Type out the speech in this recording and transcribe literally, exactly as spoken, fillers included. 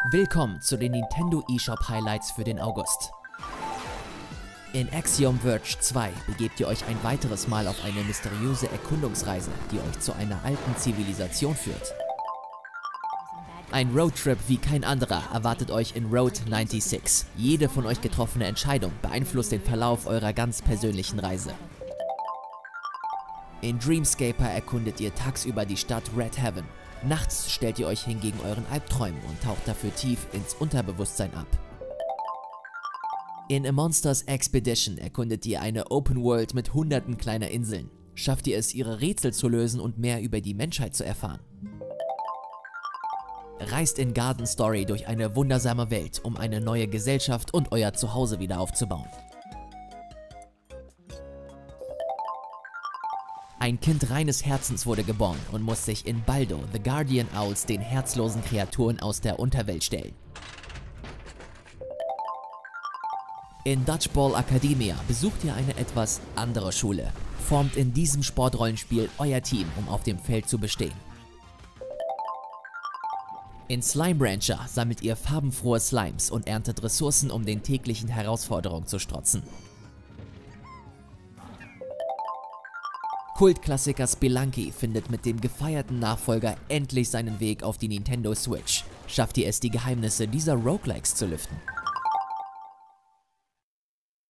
Willkommen zu den Nintendo eShop Highlights für den August. In Axiom Verge zwei begebt ihr euch ein weiteres Mal auf eine mysteriöse Erkundungsreise, die euch zu einer alten Zivilisation führt. Ein Roadtrip wie kein anderer erwartet euch in Road sechsundneunzig. Jede von euch getroffene Entscheidung beeinflusst den Verlauf eurer ganz persönlichen Reise. In Dreamscaper erkundet ihr tagsüber die Stadt Red Heaven. Nachts stellt ihr euch hingegen euren Albträumen und taucht dafür tief ins Unterbewusstsein ab. In A Monsters Expedition erkundet ihr eine Open World mit hunderten kleiner Inseln. Schafft ihr es, ihre Rätsel zu lösen und mehr über die Menschheit zu erfahren. Reist in Garden Story durch eine wundersame Welt, um eine neue Gesellschaft und euer Zuhause wieder aufzubauen. Ein Kind reines Herzens wurde geboren und muss sich in Baldo, The Guardian Owls, den herzlosen Kreaturen aus der Unterwelt stellen. In Dodgeball Academia besucht ihr eine etwas andere Schule. Formt in diesem Sportrollenspiel euer Team, um auf dem Feld zu bestehen. In Slime Rancher sammelt ihr farbenfrohe Slimes und erntet Ressourcen, um den täglichen Herausforderungen zu strotzen. Kultklassiker Spelunky findet mit dem gefeierten Nachfolger endlich seinen Weg auf die Nintendo Switch. Schafft ihr es, die Geheimnisse dieser Roguelikes zu lüften?